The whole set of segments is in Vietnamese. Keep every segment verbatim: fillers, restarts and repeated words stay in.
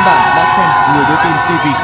ơn bạn đã xem Người Đưa Tin ti vi.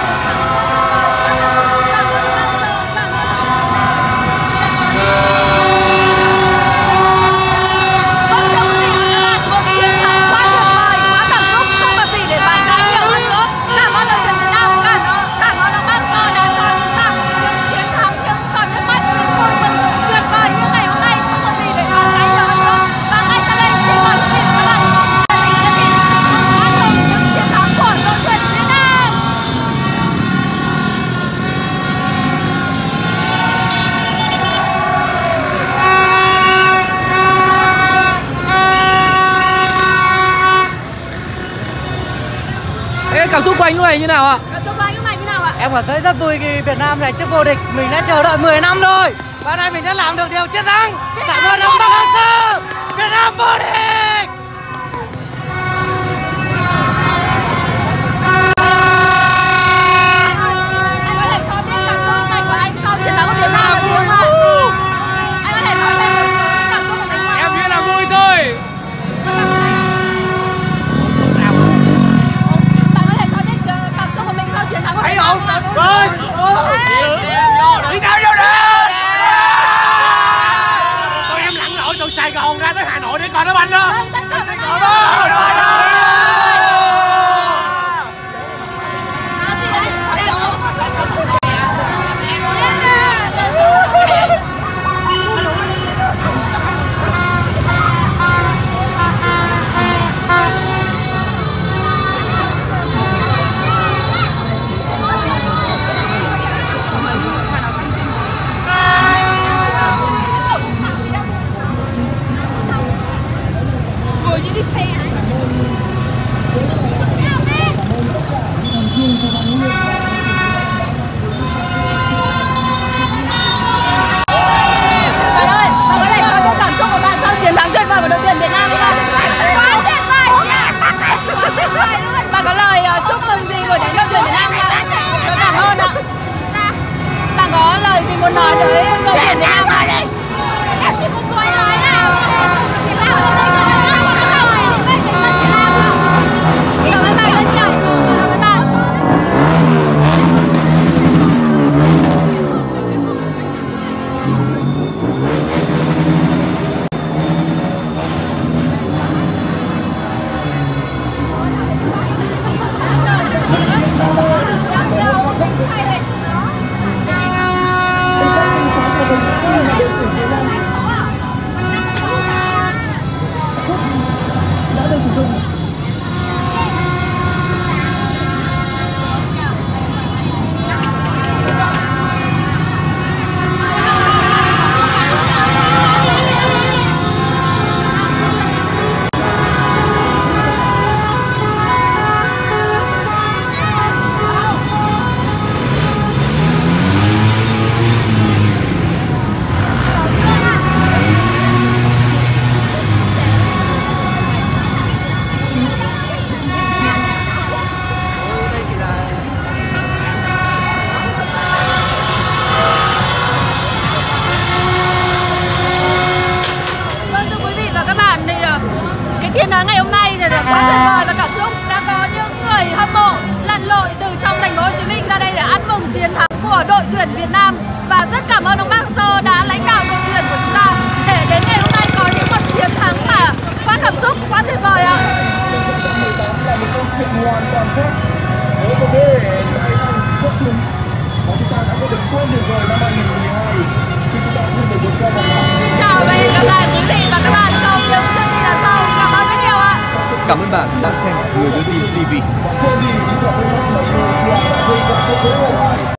Cảm xúc của anh lúc này như nào ạ? Cảm xúc của anh lúc này như nào ạ? Em cảm thấy rất vui khi Việt Nam giành chức vô địch. Mình đã chờ đợi mười năm rồi và nay mình đã làm được điều chiến thắng. Cảm ơn ông Park Hang-seo. Việt Nam vô địch. Anh có thể cho biết cảm xúc này của anh sau chiến thắng của Việt Nam được không ạ? Anh có thể nói thêm cảm xúc của mình không ạ? Em nghĩ là vui thôi. Thấy không? Rồi. Đi đâu vô đi. Tụi em lặn lội từ Sài Gòn ra tới Hà Nội để coi đá banh đó. Sài Gòn đó. Bạn có lời chúc mừng gì gửi đến đội tuyển Việt Nam không ạ? Cảm ơn ạ. Bạn có lời gì muốn nói tới đội tuyển Việt Nam không? Em chỉ muốn nói là Việt Nam có thể cảm ơn bạn rất nhiều. Cảm ơn bạn. Chiến thắng ngày hôm nay thì quá tuyệt vời và cảm xúc. Đã có những người hâm mộ lặn lội từ trong thành phố Hồ Chí Minh ra đây để ăn mừng chiến thắng của đội tuyển Việt Nam, và rất cảm ơn ông Park Hang-seo đã lãnh đạo đội tuyển của chúng ta để đến ngày hôm nay có những một chiến thắng mà quá cảm xúc, quá tuyệt vời ạ. Là một câu chuyện hoàn toàn khác. Nếu có thể tại năm xuất chúng mà chúng ta đã có được quên được rồi năm hai nghìn mười hai khi chúng ta không được vượt qua vòng bảng. Xin chào và hẹn gặp lại quý vị và các bạn trong những chương trình lần sau. Cảm ơn rất nhiều ạ. Cảm ơn bạn đã xem Người Đưa Tin ti vi.